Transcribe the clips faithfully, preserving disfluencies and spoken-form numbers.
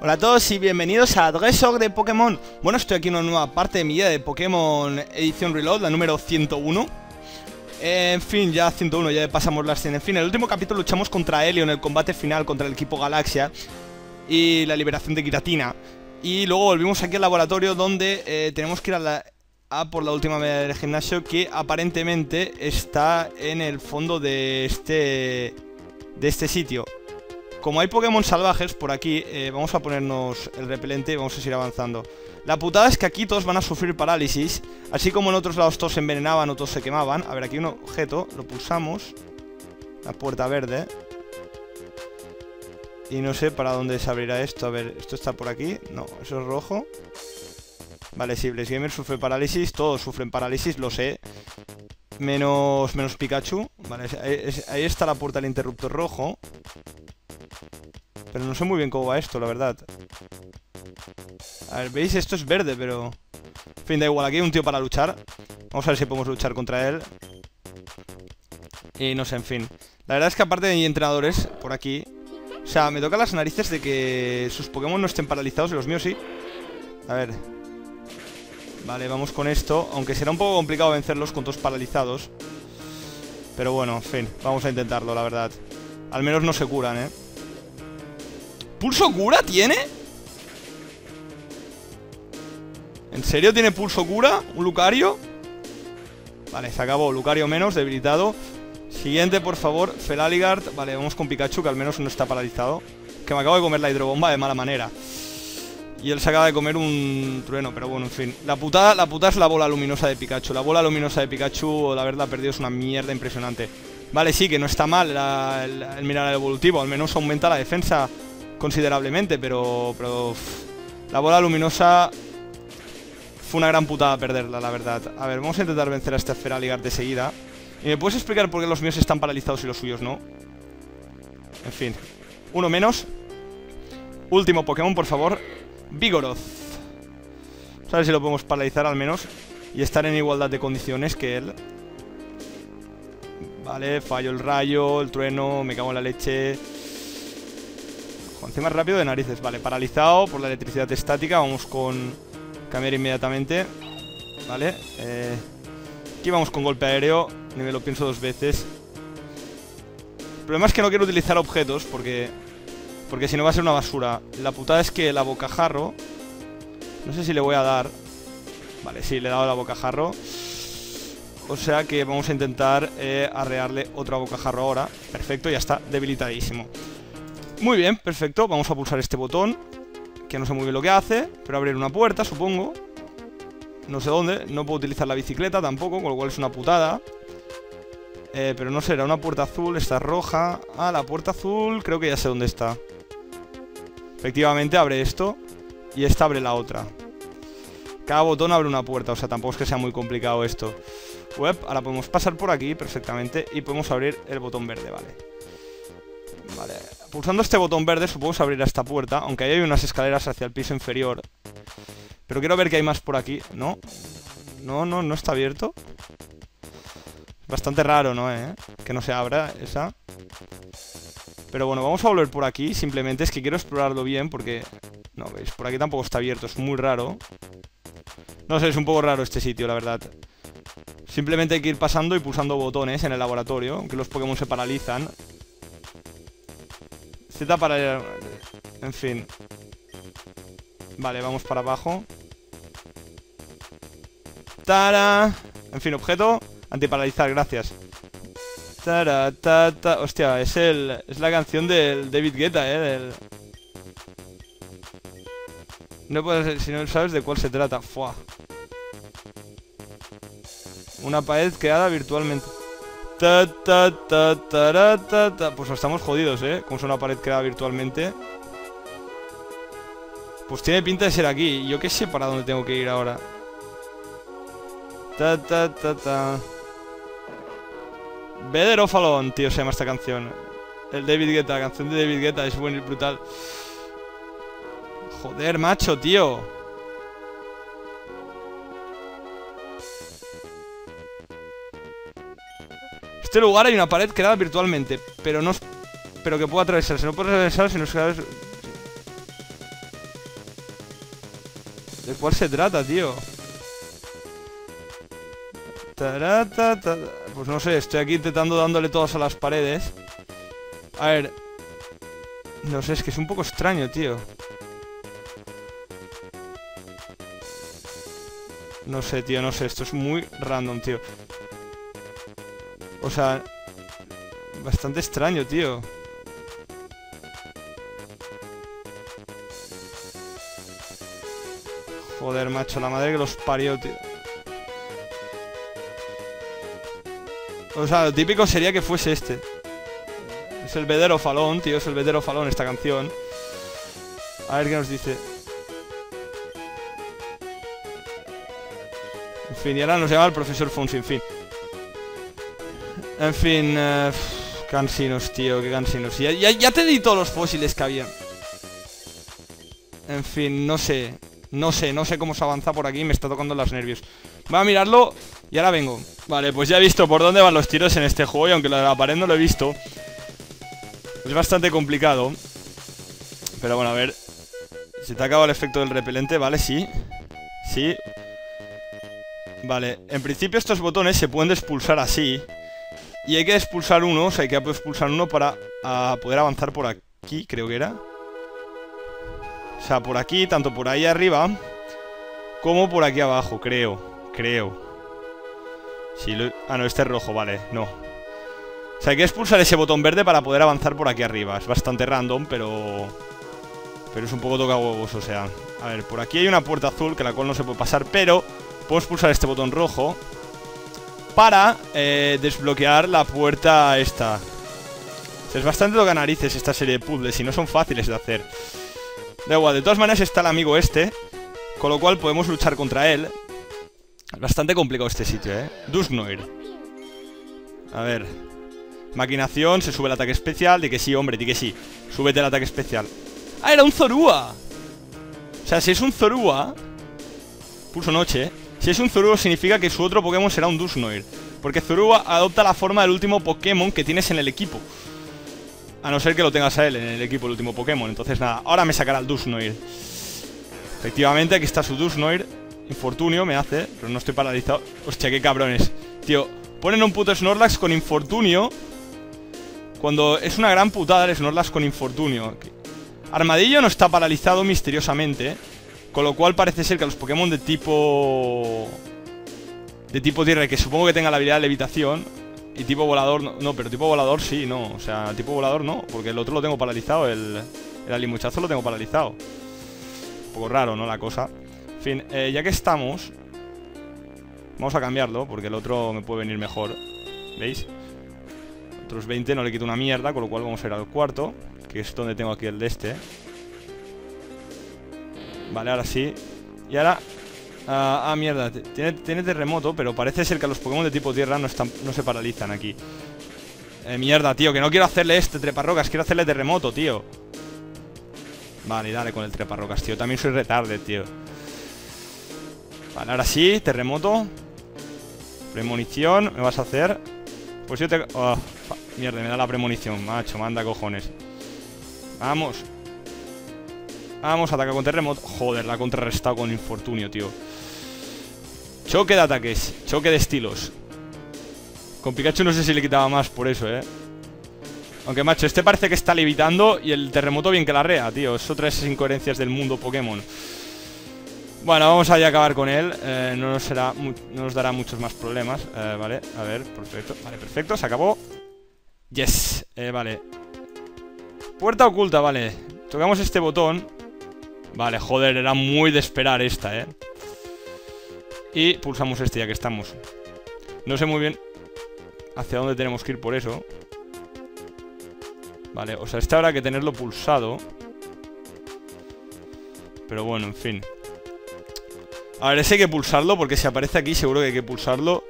Hola a todos y bienvenidos a Dresog de Pokémon. Bueno, estoy aquí en una nueva parte de mi guía de Pokémon Edición Reload, la número ciento uno. En fin, ya ciento uno, ya pasamos las cien. En fin, en el último capítulo luchamos contra Helio en el combate final contra el equipo Galaxia y la liberación de Giratina. Y luego volvimos aquí al laboratorio donde eh, tenemos que ir a, la, a por la última medalla del gimnasio, que aparentemente está en el fondo de este, de este sitio. Como hay Pokémon salvajes por aquí, eh, vamos a ponernos el repelente y vamos a seguir avanzando. La putada es que aquí todos van a sufrir parálisis, así como en otros lados todos se envenenaban o todos se quemaban. A ver, aquí hay un objeto, lo pulsamos. La puerta verde. Y no sé para dónde se abrirá esto. A ver, ¿esto está por aquí? No, eso es rojo. Vale, sí, Blaze Gamer sufre parálisis, todos sufren parálisis, lo sé. Menos, menos Pikachu. Vale, ahí, ahí está la puerta del interruptor rojo. Pero no sé muy bien cómo va esto, la verdad. A ver, ¿veis? Esto es verde, pero... En fin, da igual, aquí hay un tío para luchar. Vamos a ver si podemos luchar contra él. Y no sé, en fin. La verdad es que aparte de entrenadores por aquí... O sea, me toca las narices de que sus Pokémon no estén paralizados y los míos sí. A ver. Vale, vamos con esto. Aunque será un poco complicado vencerlos con todos paralizados. Pero bueno, en fin, vamos a intentarlo, la verdad. Al menos no se curan, ¿eh? ¿Pulso cura tiene? ¿En serio tiene pulso cura? ¿Un Lucario? Vale, se acabó. Lucario menos, debilitado. Siguiente, por favor, Felaligard. Vale, vamos con Pikachu, que al menos no está paralizado. Que me acabo de comer la hidrobomba de mala manera. Y él se acaba de comer un trueno, pero bueno, en fin. La putada, la putada es la bola luminosa de Pikachu. La bola luminosa de Pikachu, la verdad, perdido, es una mierda impresionante. Vale, sí, que no está mal la, el, el mineral evolutivo. Al menos aumenta la defensa considerablemente, pero, pero uff, la bola luminosa fue una gran putada perderla, la verdad. A ver, vamos a intentar vencer a este Felaligard de seguida. ¿Y me puedes explicar por qué los míos están paralizados y los suyos no? En fin, uno menos. Último Pokémon, por favor. Vigoroth. Vamos a ver si lo podemos paralizar al menos y estar en igualdad de condiciones que él. Vale, fallo el rayo, el trueno, me cago en la leche. Encima rápido de narices. Vale, paralizado por la electricidad estática. Vamos con cambiar inmediatamente. Vale, eh, aquí vamos con golpe aéreo. Ni me lo pienso dos veces. El problema es que no quiero utilizar objetos porque Porque si no va a ser una basura. La putada es que la bocajarro, no sé si le voy a dar. Vale, sí, le he dado la bocajarro. O sea que vamos a intentar eh, arrearle otra bocajarro ahora. Perfecto, ya está, debilitadísimo. Muy bien, perfecto, vamos a pulsar este botón, que no sé muy bien lo que hace, pero abrir una puerta, supongo. No sé dónde, no puedo utilizar la bicicleta tampoco, con lo cual es una putada. eh, Pero no sé, era una puerta azul, esta es roja. Ah, la puerta azul, creo que ya sé dónde está. Efectivamente, abre esto y esta abre la otra. Cada botón abre una puerta, o sea, tampoco es que sea muy complicado esto. Web, ahora podemos pasar por aquí perfectamente y podemos abrir el botón verde, vale. Vale, pulsando este botón verde supongo que abrirá esta puerta, aunque ahí hay unas escaleras hacia el piso inferior. Pero quiero ver qué hay más por aquí. ¿No? No, no, no está abierto. Bastante raro, ¿no? ¿Eh? Que no se abra esa. Pero bueno, vamos a volver por aquí. Simplemente es que quiero explorarlo bien porque... No, veis, por aquí tampoco está abierto, es muy raro. No sé, es un poco raro este sitio, la verdad. Simplemente hay que ir pasando y pulsando botones en el laboratorio, aunque los Pokémon se paralizan. Z para... En fin. Vale, vamos para abajo. ¡Tara! En fin, objeto. Antiparalizar, gracias. ¡Tara, ta, ta! Hostia, es el... Es la canción del David Guetta, eh, del... No puedes ser, si no sabes de cuál se trata. ¡Fua! Una pared creada virtualmente. Ta, ta, ta, ta, ta, ta. Pues estamos jodidos, eh. Como es una pared creada virtualmente. Pues tiene pinta de ser aquí. Yo qué sé para dónde tengo que ir ahora. Ta, ta, ta, ta. Better Off Alone, tío, se llama esta canción. El David Guetta, la canción de David Guetta es buena y brutal. Joder, macho, tío. Este lugar hay una pared creada virtualmente, pero no, pero que puedo atravesarse. No puedo atravesar si no sabes. ¿De cuál se trata, tío? Tarata, ta... Pues no sé, estoy aquí intentando dándole todas a las paredes. A ver. No sé, es que es un poco extraño, tío. No sé, tío, no sé, esto es muy random, tío. O sea... Bastante extraño, tío. Joder, macho, la madre que los parió, tío. O sea, lo típico sería que fuese este. Es el Vedero Falón, tío, es el Vedero Falón esta canción. A ver qué nos dice. En fin, y ahora nos llama el profesor Fonsi, en fin. En fin, eh, pff, cansinos, tío, qué cansinos. Ya, ya, ya te di todos los fósiles que había. En fin, no sé. No sé, no sé cómo se avanza por aquí. Me está tocando los nervios. Voy a mirarlo y ahora vengo. Vale, pues ya he visto por dónde van los tiros en este juego. Y aunque lo de la pared no lo he visto, es bastante complicado. Pero bueno, a ver. Se te ha acabado el efecto del repelente, ¿vale? Sí. Sí. Vale, en principio estos botones se pueden expulsar así. Y hay que expulsar uno, o sea, hay que expulsar uno para a poder avanzar por aquí, creo que era. O sea, por aquí, tanto por ahí arriba como por aquí abajo, creo. Creo. Si lo... Ah, no, este es rojo, vale, no. O sea, hay que expulsar ese botón verde para poder avanzar por aquí arriba. Es bastante random, pero... Pero es un poco toca huevos, o sea... A ver, por aquí hay una puerta azul que la cual no se puede pasar, pero... Puedo expulsar este botón rojo para eh, desbloquear la puerta esta. O sea, es bastante toca narices esta serie de puzzles y no son fáciles de hacer. Da igual, de todas maneras está el amigo este, con lo cual podemos luchar contra él. Es bastante complicado este sitio, eh. Dusknoir. A ver. Maquinación, se sube el ataque especial. Di que sí, hombre, di que sí. Súbete el ataque especial. ¡Ah, era un Zorua! O sea, si es un Zorua... Pulso noche, ¿eh? Si es un Zorua significa que su otro Pokémon será un Dusknoir. Porque Zorua adopta la forma del último Pokémon que tienes en el equipo. A no ser que lo tengas a él en el equipo, el último Pokémon. Entonces nada, ahora me sacará el Dusknoir. Efectivamente, aquí está su Dusknoir. Infortunio me hace, pero no estoy paralizado. Hostia, qué cabrones. Tío, ponen un puto Snorlax con Infortunio cuando es una gran putada el Snorlax con Infortunio. Armadillo no está paralizado misteriosamente, con lo cual parece ser que los Pokémon de tipo... De tipo tierra, que supongo que tenga la habilidad de levitación. Y tipo volador, no, no, pero tipo volador sí, no. O sea, tipo volador no, porque el otro lo tengo paralizado. El, el alimuchazo lo tengo paralizado. Un poco raro, ¿no? La cosa. En fin, eh, ya que estamos, vamos a cambiarlo, porque el otro me puede venir mejor. ¿Veis? Otros veinte no le quito una mierda, con lo cual vamos a ir al cuarto, que es donde tengo aquí el de este. Vale, ahora sí. Y ahora... Ah, ah, mierda, tiene, tiene terremoto, pero parece ser que los Pokémon de tipo tierra no, están, no se paralizan aquí. Eh, mierda, tío, que no quiero hacerle este treparrocas, quiero hacerle terremoto, tío. Vale, dale con el treparrocas, tío. También soy retarde, tío. Vale, ahora sí, terremoto. Premonición, ¿me vas a hacer? Pues yo te... Oh, mierda, me da la premonición, macho, manda cojones. Vamos. Vamos, ataca con terremoto. Joder, la ha contrarrestado con Infortunio, tío. Choque de ataques, choque de estilos. Con Pikachu no sé si le quitaba más por eso, eh. Aunque, macho, este parece que está levitando y el terremoto bien que la rea, tío. Es otra de esas incoherencias del mundo Pokémon. Bueno, vamos a ya acabar con él. eh, no, nos será no nos dará muchos más problemas. eh, Vale, a ver, perfecto. Vale, perfecto, se acabó. Yes, eh, vale. Puerta oculta, vale. Tocamos este botón. Vale, joder, era muy de esperar esta, eh. Y pulsamos este ya que estamos. No sé muy bien hacia dónde tenemos que ir por eso. Vale, o sea, este habrá que tenerlo pulsado. Pero bueno, en fin. A ver, ese hay que pulsarlo, porque si aparece aquí seguro que hay que pulsarlo.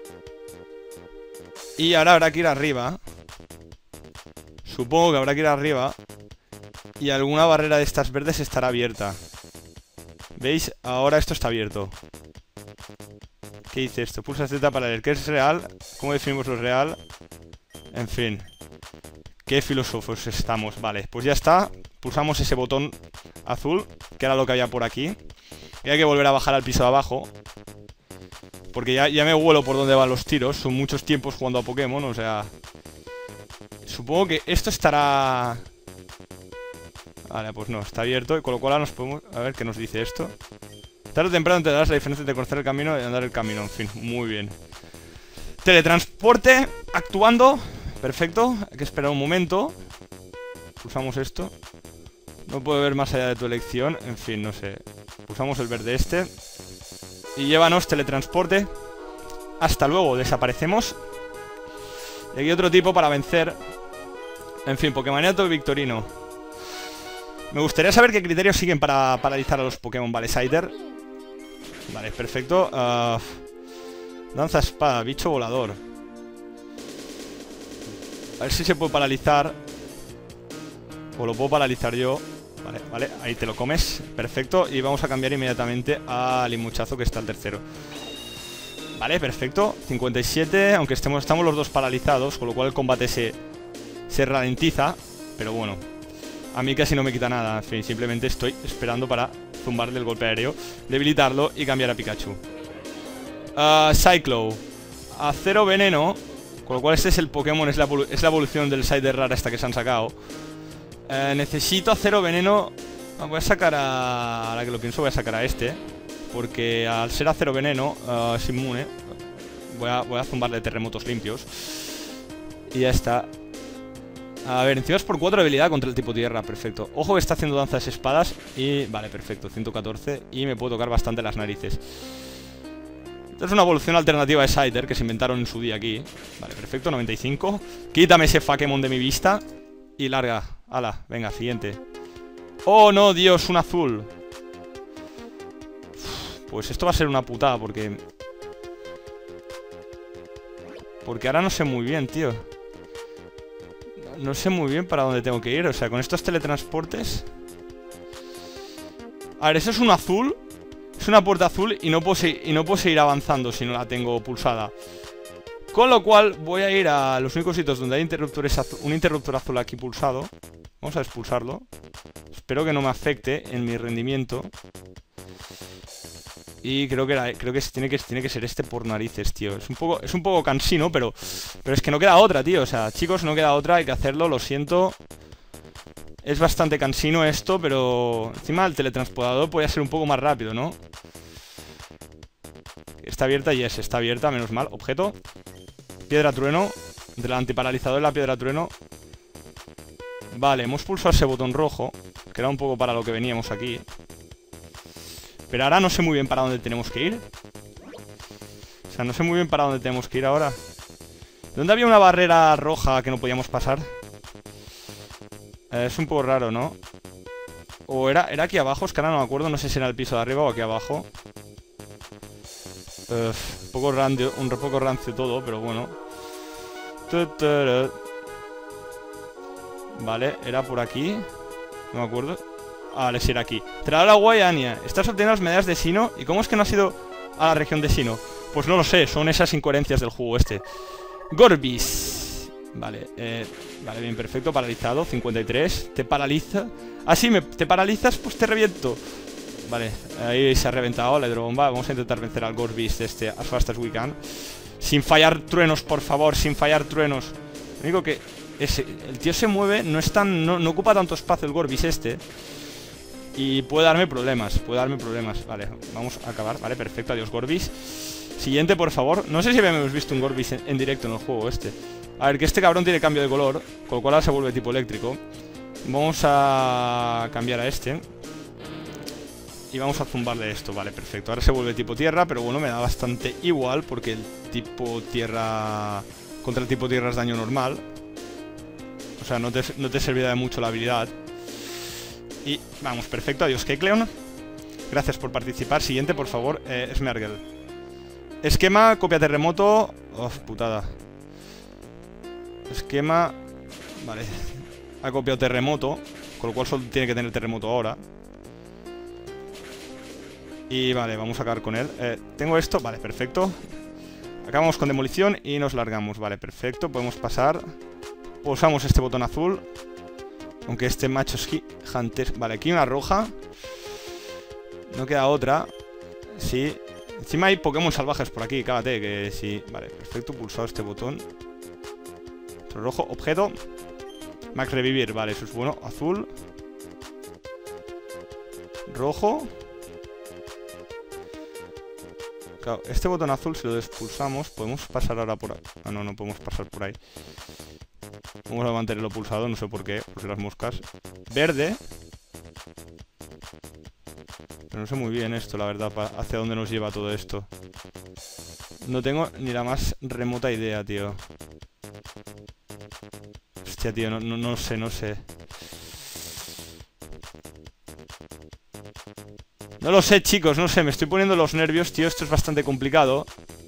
Y ahora habrá que ir arriba. Supongo que habrá que ir arriba. Y alguna barrera de estas verdes estará abierta. ¿Veis? Ahora esto está abierto. ¿Qué dice esto? Pulsa Z para leer. ¿Qué es real? ¿Cómo definimos lo real? En fin. Qué filósofos estamos. Vale, pues ya está. Pulsamos ese botón azul, que era lo que había por aquí. Y hay que volver a bajar al piso de abajo. Porque ya, ya me huelo por dónde van los tiros. Son muchos tiempos jugando a Pokémon, o sea... Supongo que esto estará... Vale, pues no, está abierto. Y con lo cual ahora nos podemos... A ver qué nos dice esto. Tarde o temprano te darás la diferencia entre conocer el camino y andar el camino. En fin, muy bien. Teletransporte, actuando. Perfecto, hay que esperar un momento. Pulsamos esto. No puedo ver más allá de tu elección. En fin, no sé. Pulsamos el verde este. Y llévanos, teletransporte. Hasta luego, desaparecemos. Y aquí otro tipo para vencer. En fin, Pokémoniato y Victorino. Me gustaría saber qué criterios siguen para paralizar a los Pokémon. Vale, Scyther. Vale, perfecto. uh, Danza espada, bicho volador. A ver si se puede paralizar. O lo puedo paralizar yo. Vale, vale, ahí te lo comes. Perfecto, y vamos a cambiar inmediatamente a Limuchazo, que está el tercero. Vale, perfecto, cincuenta y siete. Aunque estemos, estamos los dos paralizados, con lo cual el combate se, se ralentiza. Pero bueno, a mí casi no me quita nada. En fin, simplemente estoy esperando para zumbarle el golpe aéreo, debilitarlo y cambiar a Pikachu. uh, Cyclo, acero veneno. Con lo cual este es el Pokémon, es la, es la evolución del Scyther rara esta que se han sacado. eh, Necesito acero veneno. Voy a sacar a... Ahora que lo pienso voy a sacar a este, porque al ser acero veneno uh, es inmune. Voy a, voy a zumbarle terremotos limpios. Y ya está. A ver, encima es por cuatro de habilidad contra el tipo tierra, perfecto. Ojo que está haciendo danzas espadas. Y vale, perfecto, ciento catorce. Y me puedo tocar bastante las narices. Esta es una evolución alternativa de Scyther que se inventaron en su día aquí. Vale, perfecto, noventa y cinco. Quítame ese Pokémon de mi vista. Y larga, ala, venga, siguiente. Oh no, Dios, un azul. Pues esto va a ser una putada porque... Porque ahora no sé muy bien, tío. No sé muy bien para dónde tengo que ir. O sea, con estos teletransportes... A ver, eso es un azul. Es una puerta azul y no puedo seguir, y no puedo seguir avanzando si no la tengo pulsada. Con lo cual voy a ir a los únicos sitios donde hay interruptores azul, un interruptor azul aquí pulsado. Vamos a expulsarlo. Espero que no me afecte en mi rendimiento. Y creo que, era, creo que, tiene que tiene que ser este por narices, tío. Es un poco, es un poco cansino, pero, pero es que no queda otra, tío. O sea, chicos, no queda otra, hay que hacerlo, lo siento. Es bastante cansino esto, pero encima el teletransportador podría ser un poco más rápido, ¿no? Está abierta, yes, está abierta, menos mal. Objeto. Piedra trueno. Entre el antiparalizador y la piedra trueno. Vale, hemos pulsado ese botón rojo, que era un poco para lo que veníamos aquí. Pero ahora no sé muy bien para dónde tenemos que ir. O sea, no sé muy bien para dónde tenemos que ir ahora. ¿Dónde había una barrera roja que no podíamos pasar? Eh, es un poco raro, ¿no? O era, era aquí abajo, es que ahora no me acuerdo. No sé si era el piso de arriba o aquí abajo. Uh, un poco rancio, un poco rancio todo, pero bueno. Vale, era por aquí. No me acuerdo. Ah, vale, sí era aquí. Trae la Guayania. Estás obteniendo las medallas de Sinnoh. ¿Y cómo es que no has ido a la región de Sinnoh? Pues no lo sé, son esas incoherencias del juego este. Gorbis. Vale, eh, vale, bien, perfecto, paralizado, cincuenta y tres. Te paraliza. Ah, sí, me, te paralizas, pues te reviento. Vale, ahí se ha reventado la hidrobomba. Vamos a intentar vencer al Gorbis de este as fast as we can. Sin fallar truenos, por favor, sin fallar truenos. Lo único que... Ese, el tío se mueve, no es tan... No, no ocupa tanto espacio el Gorbis este. Y puede darme problemas, puede darme problemas. Vale, vamos a acabar, vale, perfecto, adiós Gorbis. Siguiente, por favor. No sé si habíamos visto un Gorbis en, en directo en el juego este. A ver, que este cabrón tiene cambio de color, con lo cual ahora se vuelve tipo eléctrico. Vamos a cambiar a este. Y vamos a zumbarle esto, vale, perfecto. Ahora se vuelve tipo tierra, pero bueno, me da bastante igual, porque el tipo tierra... Contra el tipo tierra es daño normal. O sea, no te, no te servirá de mucho la habilidad. Y vamos, perfecto, adiós Kecleon. Gracias por participar. Siguiente, por favor, eh, Smeargle. Esquema, copia terremoto. Oh, putada. Esquema. Vale. Ha copiado terremoto, con lo cual solo tiene que tener terremoto ahora. Y vale, vamos a acabar con él. eh, Tengo esto, vale, perfecto. Acabamos con demolición y nos largamos. Vale, perfecto, podemos pasar. Pulsamos este botón azul. Aunque este macho es gigante. Vale, aquí una roja. No queda otra. Sí. Encima hay Pokémon salvajes por aquí, cágate, que sí. Vale, perfecto, pulsado este botón. Otro rojo, objeto. Max revivir, vale, eso es bueno. Azul. Rojo. Claro, este botón azul, si lo despulsamos, podemos pasar ahora por ahí. Ah, no, no podemos pasar por ahí. Vamos a mantenerlo pulsado, no sé por qué, porque las moscas. Verde. Pero no sé muy bien esto, la verdad, hacia dónde nos lleva todo esto. No tengo ni la más remota idea, tío. Hostia, tío, no, no, no sé, no sé. No lo sé, chicos, no sé, me estoy poniendo los nervios, tío, esto es bastante complicado.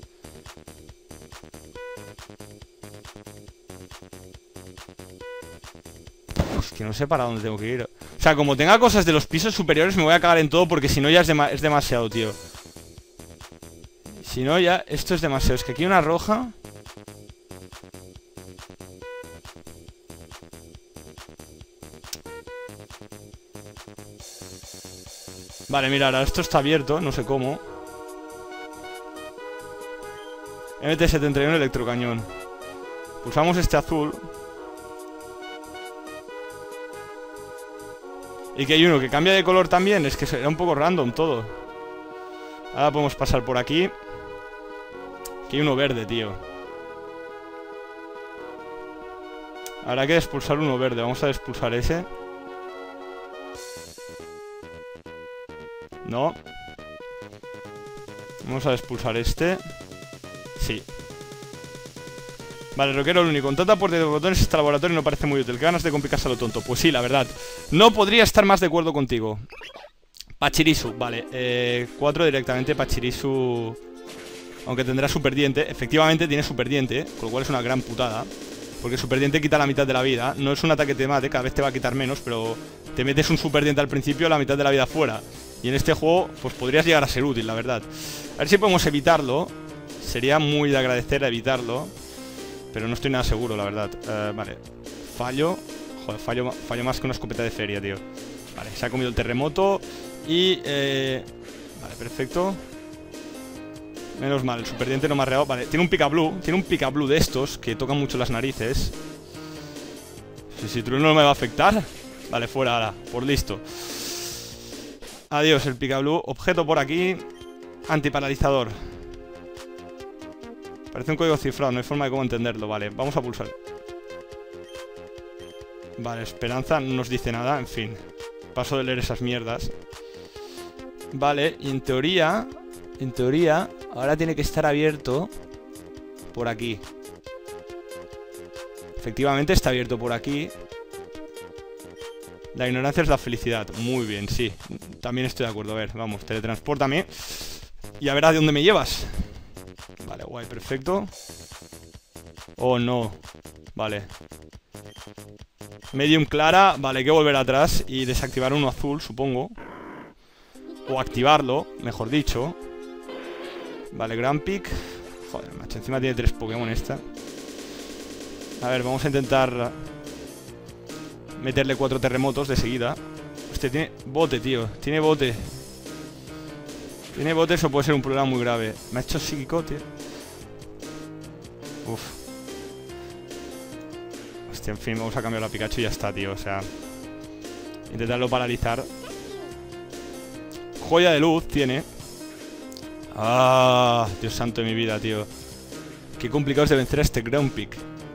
Es que no sé para dónde tengo que ir. O sea, como tenga cosas de los pisos superiores me voy a cagar en todo porque si no ya es, dema es demasiado, tío. Si no ya, esto es demasiado. Es que aquí hay una roja. Vale, mira, ahora esto está abierto, no sé cómo. M T setenta y uno electrocañón. Pulsamos este azul. Y que hay uno que cambia de color también. Es que será un poco random todo. Ahora podemos pasar por aquí. Aquí hay uno verde, tío. Habrá que expulsar uno verde. Vamos a expulsar ese. No. Vamos a expulsar este. Sí. Vale, rockero el único. Con tanta puerta de botones este laboratorio no parece muy útil. ¿Qué ganas de complicarse a lo tonto? Pues sí, la verdad. No podría estar más de acuerdo contigo. Pachirisu, vale. Eh, cuatro directamente, Pachirisu. Aunque tendrá super diente. Efectivamente tiene super diente, con lo cual es una gran putada. Porque super diente quita la mitad de la vida. No es un ataque que te mate, cada vez te va a quitar menos. Pero te metes un super diente al principio, la mitad de la vida fuera. Y en este juego, pues podrías llegar a ser útil, la verdad. A ver si podemos evitarlo. Sería muy de agradecer evitarlo. Pero no estoy nada seguro, la verdad. uh, Vale, fallo. Joder, fallo, fallo más que una escopeta de feria, tío. Vale, se ha comido el terremoto. Y, eh... vale, perfecto. Menos mal, el superdiente no me ha reado. Vale, tiene un Picablu. Tiene un Picablu de estos que tocan mucho las narices. Si, si trueno no me va a afectar. Vale, fuera ahora, por listo. Adiós, el Picablu. Objeto por aquí. Antiparalizador. Parece un código cifrado, no hay forma de cómo entenderlo. Vale, vamos a pulsar. Vale, esperanza no nos dice nada, en fin. Paso de leer esas mierdas. Vale, y en teoría... En teoría, ahora tiene que estar abierto por aquí. Efectivamente está abierto por aquí. La ignorancia es la felicidad. Muy bien, sí. También estoy de acuerdo. A ver, vamos, teletranspórtame. Y a ver a dónde me llevas. Vale, guay, perfecto. Oh, no. Vale. Medium clara. Vale, hay que volver atrás y desactivar uno azul, supongo. O activarlo, mejor dicho. Vale, Grand Peak. Joder, macho, encima tiene tres Pokémon esta. A ver, vamos a intentar meterle cuatro terremotos de seguida. Hostia, tiene bote, tío. Tiene bote. Tiene bote, eso puede ser un problema muy grave. Me ha hecho psíquico, tío. Uf. Hostia, en fin, vamos a cambiar la Pikachu y ya está, tío. O sea, intentarlo paralizar. Joya de luz tiene. Ah, Dios santo de mi vida, tío. Qué complicado es de vencer a este Ground Peak.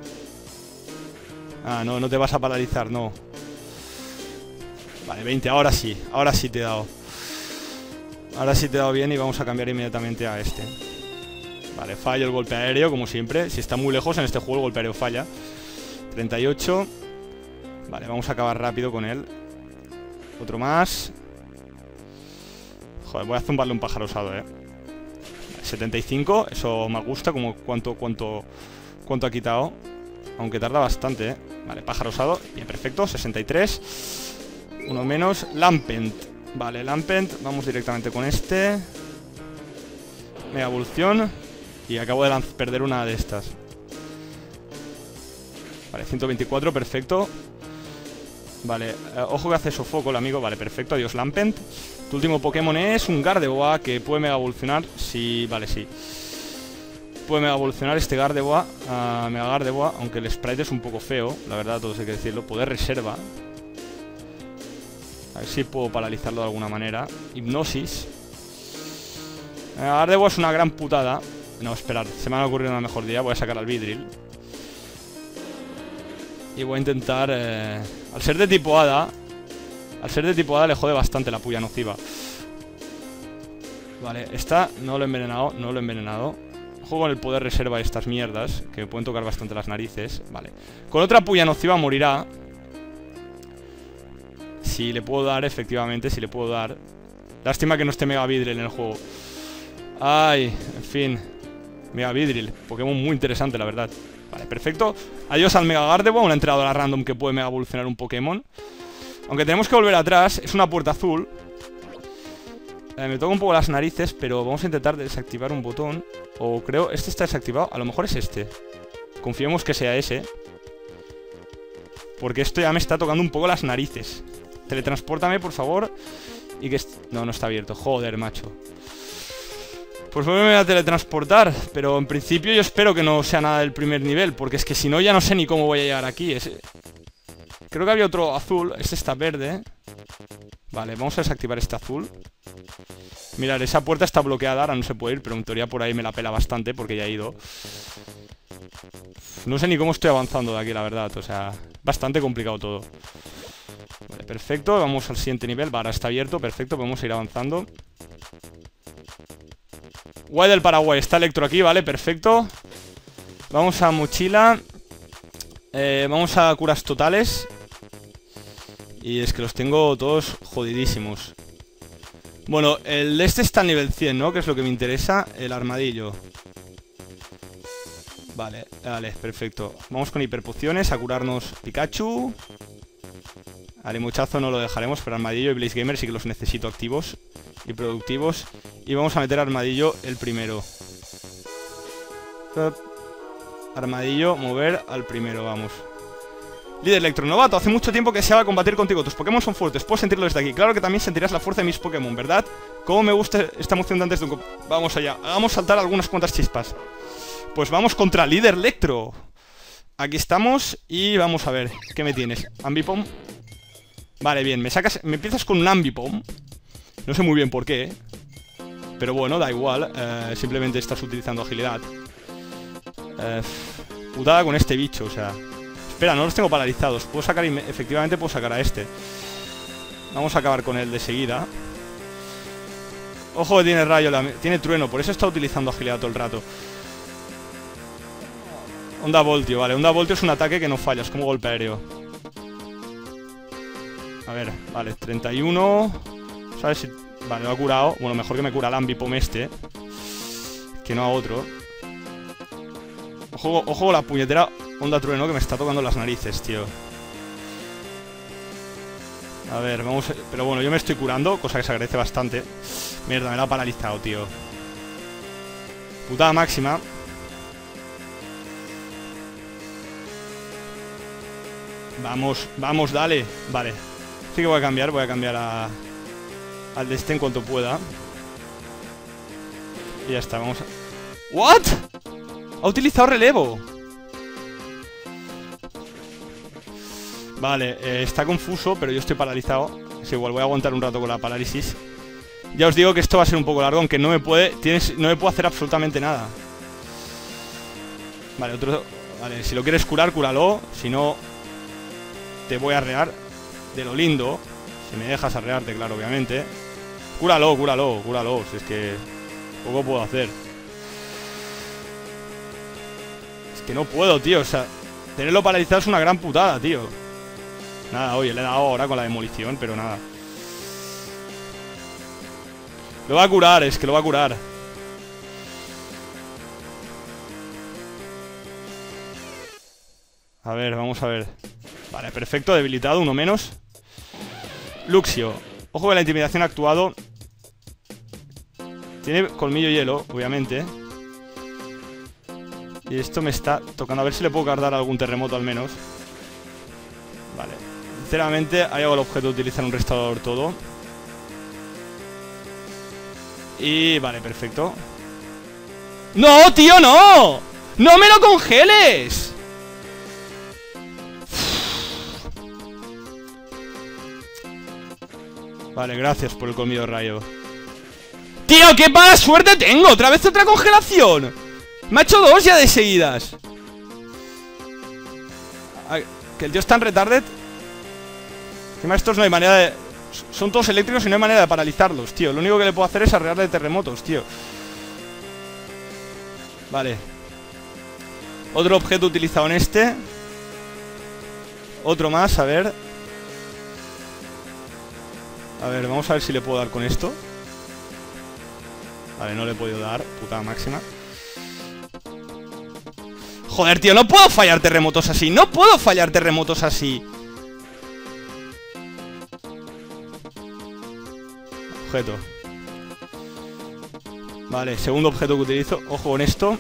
Ah, no, no te vas a paralizar, no. Vale, veinte, ahora sí. Ahora sí te he dado. Ahora sí te he dado bien y vamos a cambiar inmediatamente a este. Vale, fallo el golpe aéreo, como siempre. Si está muy lejos en este juego el golpe aéreo falla. treinta y ocho. Vale, vamos a acabar rápido con él. Otro más. Joder, voy a zumbarle un pájaro osado, eh. Vale, setenta y cinco, eso me gusta, como cuánto, cuánto, cuánto ha quitado. Aunque tarda bastante, eh. Vale, pájaro osado, bien, perfecto, sesenta y tres. Uno menos, Lampent. Vale, Lampent, vamos directamente con este. Mega evolución. Y acabo de perder una de estas. Vale, ciento veinticuatro, perfecto. Vale, eh, ojo que hace sofoco el amigo. Vale, perfecto, adiós Lampent. Tu último Pokémon es un Gardevoir que puede mega evolucionar. Sí, vale, sí. Puede mega evolucionar este Gardevoir a Mega Gardevoir, aunque el sprite es un poco feo, la verdad, todo eso hay que decirlo. Poder reserva. A ver si puedo paralizarlo de alguna manera. Hipnosis. Mega Gardevoir es una gran putada. No, esperar, se me ha ocurrido una mejor día. Voy a sacar al Vidril. Y voy a intentar... Eh, al ser de tipo Hada... Al ser de tipo Hada le jode bastante la puya nociva. Vale, esta no lo he envenenado, no lo he envenenado. Juego con el poder reserva de estas mierdas, que me pueden tocar bastante las narices. Vale. Con otra puya nociva morirá. Si le puedo dar, efectivamente, si le puedo dar. Lástima que no esté Mega Vidril en el juego. Ay, en fin. Mega Vidril, Pokémon muy interesante, la verdad. Vale, perfecto. Adiós al Mega Gardevoir, una entrenadora random que puede mega evolucionar un Pokémon. Aunque tenemos que volver atrás, es una puerta azul. eh, Me toca un poco las narices, pero vamos a intentar desactivar un botón. O creo, este está desactivado, a lo mejor es este. Confiemos que sea ese, porque esto ya me está tocando un poco las narices. Teletranspórtame, por favor. Y que... No, no está abierto, joder, macho. Pues me voy a teletransportar, pero en principio yo espero que no sea nada del primer nivel, porque es que si no ya no sé ni cómo voy a llegar aquí. es... Creo que había otro azul, este está verde. Vale, vamos a desactivar este azul. Mirad, esa puerta está bloqueada, ahora no se puede ir, pero en teoría por ahí me la pela bastante porque ya he ido. No sé ni cómo estoy avanzando de aquí, la verdad, o sea, bastante complicado todo. Vale, perfecto, vamos al siguiente nivel, vale, ahora está abierto, perfecto, podemos ir avanzando. Guay del Paraguay, está Electro aquí, vale, perfecto. Vamos a mochila. eh, Vamos a curas totales. Y es que los tengo todos jodidísimos. Bueno, el este está al nivel cien, ¿no? Que es lo que me interesa. El armadillo. Vale, vale, perfecto. Vamos con hiperpociones a curarnos Pikachu. Alimuchazo no lo dejaremos, pero armadillo y Blaze Gamer sí que los necesito activos y productivos. Y vamos a meter armadillo el primero. Armadillo, mover al primero, vamos. Líder Electronovato, hace mucho tiempo que se va a combatir contigo. Tus Pokémon son fuertes, puedo sentirlo desde aquí. Claro que también sentirás la fuerza de mis Pokémon, ¿verdad? Cómo me gusta esta emoción de antes de un... Vamos allá, hagamos saltar algunas cuantas chispas. Pues vamos contra Líder Electro. Aquí estamos y vamos a ver. ¿Qué me tienes? Ambipom. Vale, bien, me sacas... Me empiezas con un Ambipom. No sé muy bien por qué, ¿eh? Pero bueno, da igual, eh, simplemente estás utilizando agilidad. eh, Putada con este bicho, o sea... Espera, no los tengo paralizados. Puedo sacar, efectivamente puedo sacar a este. Vamos a acabar con él de seguida. Ojo que tiene rayo, la... tiene trueno, por eso está utilizando agilidad todo el rato. Onda Voltio, vale, Onda Voltio es un ataque que no falla, es como golpe aéreo. A ver, vale, treinta y uno. ¿Sabes si...? Vale, lo ha curado. Bueno, mejor que me cura el Ambipom este, que no a otro. Ojo, ojo la puñetera Onda Trueno que me está tocando las narices, tío. A ver, vamos... Pero bueno, yo me estoy curando, cosa que se agradece bastante. Mierda, me la ha paralizado, tío. Putada máxima. Vamos, vamos, dale. Vale. Sí que voy a cambiar, voy a cambiar a... al de este en cuanto pueda. Y ya está, vamos a... ¿What? Ha utilizado relevo. Vale, eh, está confuso, pero yo estoy paralizado. Es igual, voy a aguantar un rato con la parálisis. Ya os digo que esto va a ser un poco largo, aunque no me puede... Tienes, no me puedo hacer absolutamente nada. Vale, otro... Vale, si lo quieres curar, cúralo. Si no, te voy a arrear de lo lindo. Si me dejas arrearte, claro, obviamente. Cúralo, cúralo, cúralo. Si es que poco puedo hacer. Es que no puedo, tío. O sea, tenerlo paralizado es una gran putada, tío. Nada, oye, le he dado ahora con la demolición, pero nada. Lo va a curar, es que lo va a curar. A ver, vamos a ver. Vale, perfecto, debilitado, uno menos. Luxio. Ojo que la intimidación ha actuado. Tiene colmillo hielo, obviamente. Y esto me está tocando. A ver si le puedo guardar algún terremoto al menos. Vale. Sinceramente, ahí hago el objeto de utilizar un restaurador todo. Y vale, perfecto. ¡No, tío, no! ¡No me lo congeles! Vale, gracias por el colmillo rayo. ¡Tío, qué mala suerte tengo! ¡Otra vez otra congelación! Me ha hecho dos ya de seguidas. Ay, que el tío está en retarded. Encima estos no hay manera de... Son todos eléctricos y no hay manera de paralizarlos, tío. Lo único que le puedo hacer es arreglarle terremotos, tío. Vale. Otro objeto utilizado en este. Otro más, a ver. A ver, vamos a ver si le puedo dar con esto. Vale, no le he podido dar. Putada máxima. Joder, tío, no puedo fallar terremotos así. No puedo fallar terremotos así. Objeto. Vale, segundo objeto que utilizo. Ojo con esto.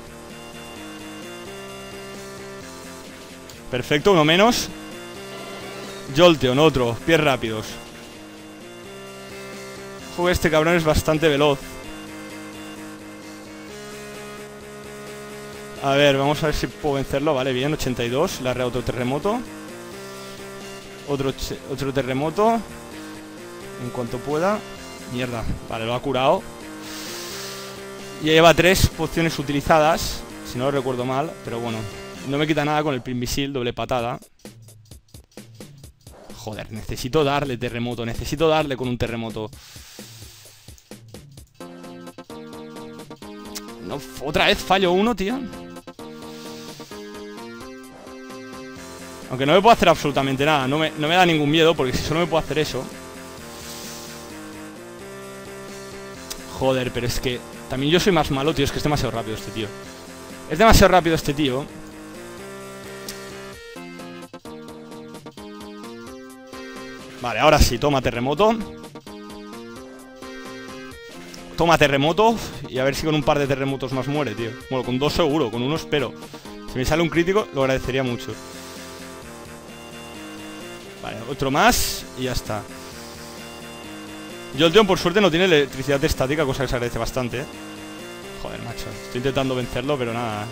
Perfecto, uno menos. Jolteon, otro. Pies rápidos. Ojo, este cabrón es bastante veloz. A ver, vamos a ver si puedo vencerlo. Vale, bien, ochenta y dos. Le haré otro terremoto. Otro, otro terremoto. En cuanto pueda. Mierda, vale, lo ha curado. Ya lleva tres pociones utilizadas, si no lo recuerdo mal. Pero bueno, no me quita nada con el Primisil, doble patada. Joder, necesito darle terremoto. Necesito darle con un terremoto. No, otra vez fallo uno, tío. Aunque no me puedo hacer absolutamente nada. No me, no me da ningún miedo, porque si solo me puedo hacer eso. Joder, pero es que también yo soy más malo, tío. Es que es demasiado rápido este tío. Es demasiado rápido este tío. Vale, ahora sí, toma terremoto. Toma terremoto. Y a ver si con un par de terremotos más muere, tío. Bueno, con dos seguro, con uno espero. Si me sale un crítico, lo agradecería mucho. Vale, otro más y ya está. Jolteon por suerte no tiene electricidad estática, cosa que se agradece bastante, ¿eh? Joder, macho, estoy intentando vencerlo, pero nada.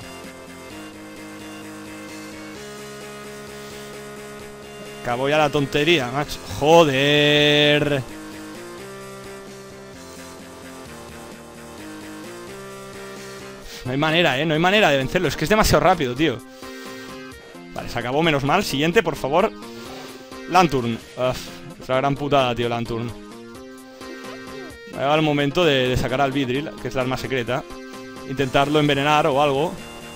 Acabó ya la tontería, macho. Joder. No hay manera, ¿eh? No hay manera de vencerlo, es que es demasiado rápido, tío. Vale, se acabó, menos mal. Siguiente, por favor. Lanturn. Uf, es la gran putada, tío, Lanturn. Va a llegar el momento de, de sacar al Vidril, que es la arma secreta. Intentarlo envenenar o algo.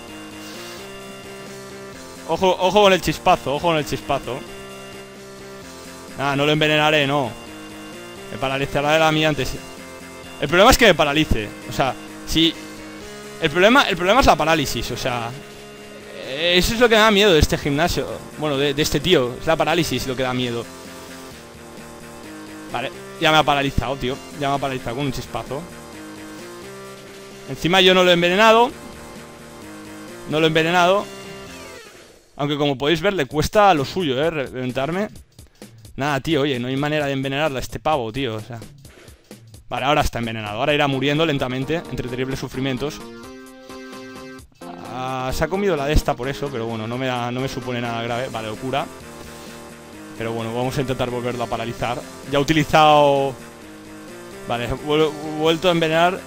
Ojo, ojo con el chispazo, ojo con el chispazo. Nada, no lo envenenaré, no. Me paralizará de la mía antes. El problema es que me paralice. O sea, si... El problema, el problema es la parálisis, o sea... Eso es lo que me da miedo de este gimnasio. Bueno, de, de este tío. Es la parálisis lo que da miedo. Vale, ya me ha paralizado, tío. Ya me ha paralizado con un chispazo. Encima yo no lo he envenenado. No lo he envenenado. Aunque como podéis ver le cuesta lo suyo, eh, reventarme. Nada, tío, oye, no hay manera de envenenarla a este pavo, tío, o sea. Vale, ahora está envenenado. Ahora irá muriendo lentamente, entre terribles sufrimientos. Ah, se ha comido la de esta por eso, pero bueno, no me, da, no me supone nada grave. Vale, locura. Pero bueno, vamos a intentar volverlo a paralizar. Ya he utilizado... Vale, he vuelto a envenenar.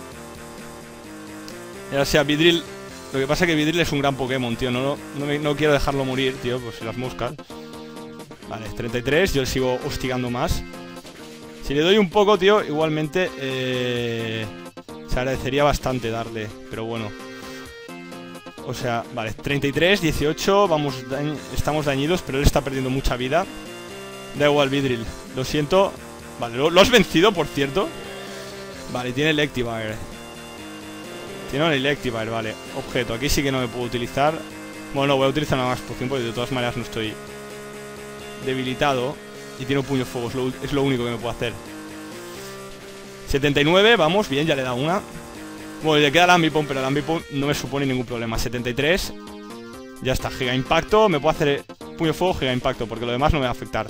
Y ahora sea Vidril. Lo que pasa es que Vidril es un gran Pokémon, tío. No, no, no, me, no quiero dejarlo morir, tío, pues si las moscas. Vale, treinta y tres. Yo le sigo hostigando más. Si le doy un poco, tío, igualmente eh, se agradecería bastante darle. Pero bueno. O sea, vale, treinta y tres, dieciocho. Vamos, estamos dañidos, pero él está perdiendo mucha vida. Da igual, Vidril. Lo siento. Vale, lo, lo has vencido, por cierto. Vale, tiene Electivire. Tiene un Electivire, vale. Objeto, aquí sí que no me puedo utilizar. Bueno, no, voy a utilizar una más poción porque de todas maneras no estoy debilitado. Y tiene un puño fuego, es lo, es lo único que me puedo hacer. setenta y nueve, vamos, bien, ya le da una. Bueno, le queda el Ambipom, pero el Ambipom no me supone ningún problema. setenta y tres. Ya está, Giga Impacto. Me puedo hacer puño fuego, giga impacto, porque lo demás no me va a afectar.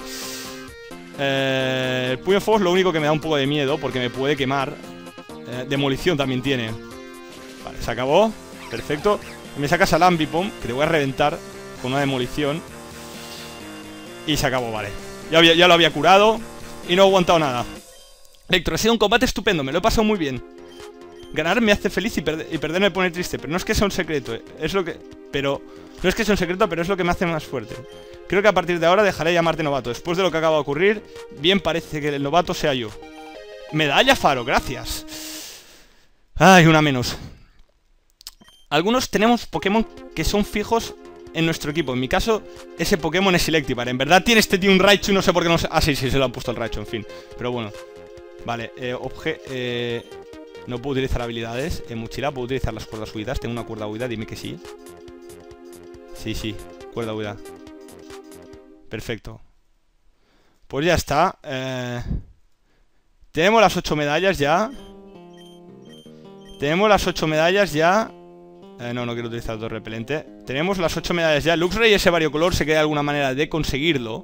Eh, el puño fuego es lo único que me da un poco de miedo, porque me puede quemar. eh, Demolición también tiene. Vale, se acabó. Perfecto. Me sacas al Ambipom, que te voy a reventar con una demolición. Y se acabó, vale. Ya, había, ya lo había curado y no he aguantado nada. Electro, ha sido un combate estupendo, me lo he pasado muy bien. Ganar me hace feliz y, perder, y perder me pone triste. Pero no es que sea un secreto, es lo que... Pero... No es que sea un secreto, pero es lo que me hace más fuerte. Creo que a partir de ahora dejaré de llamarte novato. Después de lo que acaba de ocurrir, bien parece que el novato sea yo. Medalla Faro, gracias. Ay, una menos. Algunos tenemos Pokémon que son fijos en nuestro equipo. En mi caso, ese Pokémon es Electivire. En verdad tiene este tío un Raichu, no sé por qué no sé... Ah, sí, sí, se lo han puesto el Raichu, en fin. Pero bueno. Vale, eh, obje... Eh... No puedo utilizar habilidades. En mochila puedo utilizar las cuerdas huidas. Tengo una cuerda huida, dime que sí. Sí, sí, cuerda huida. Perfecto. Pues ya está. eh... Tenemos las ocho medallas ya. Tenemos las ocho medallas ya. eh, No, no quiero utilizar todo repelente. Tenemos las ocho medallas ya. Luxray ese variocolor sé que hay alguna manera de conseguirlo.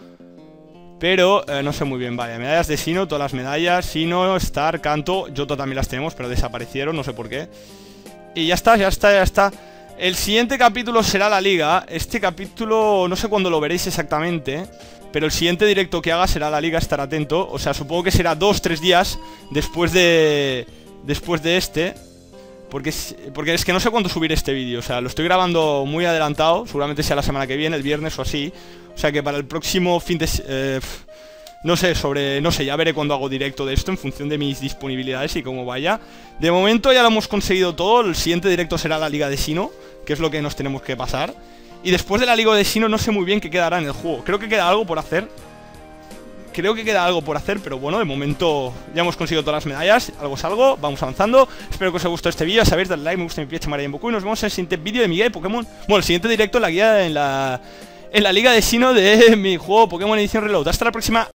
Pero eh, no sé muy bien, vale, medallas de Sino, todas las medallas, Sino, Star, Kanto, Johto también las tenemos, pero desaparecieron, no sé por qué. Y ya está, ya está, ya está. El siguiente capítulo será la liga. Este capítulo, no sé cuándo lo veréis exactamente, pero el siguiente directo que haga será la liga, estar atento. O sea, supongo que será dos, tres días después de... Después de este. Porque es, porque es que no sé cuándo subir este vídeo. O sea, lo estoy grabando muy adelantado. Seguramente sea la semana que viene, el viernes o así. O sea que para el próximo fin de... Eh, no sé, sobre... No sé, ya veré cuándo hago directo de esto en función de mis disponibilidades y cómo vaya. De momento ya lo hemos conseguido todo. El siguiente directo será la Liga de Sino, que es lo que nos tenemos que pasar. Y después de la Liga de Sino no sé muy bien qué quedará en el juego. Creo que queda algo por hacer. Creo que queda algo por hacer, pero bueno, de momento ya hemos conseguido todas las medallas. Algo es algo, vamos avanzando. Espero que os haya gustado este vídeo. Ya sabéis, dale like, me gusta, mi pie, María en Boku. Y nos vemos en el siguiente vídeo de mi guía de Pokémon. Bueno, el siguiente directo en la guía en la... En la Liga de Sino de mi juego Pokémon Edición Reload. Hasta la próxima.